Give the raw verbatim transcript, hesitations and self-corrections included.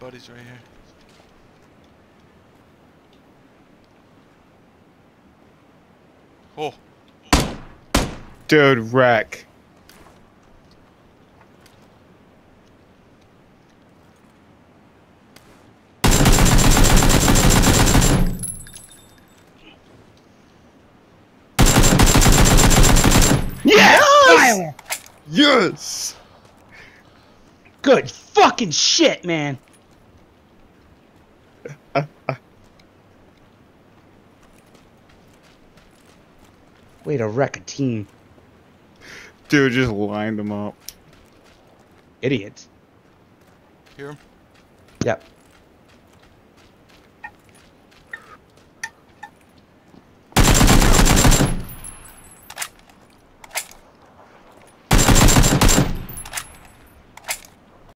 buddies right here. Oh. Dude, wreck. Yes! Yes! Good fucking shit, man. Uh, uh. Way to wreck a team. Dude, just lined them up. Idiots. Hear him? Yep.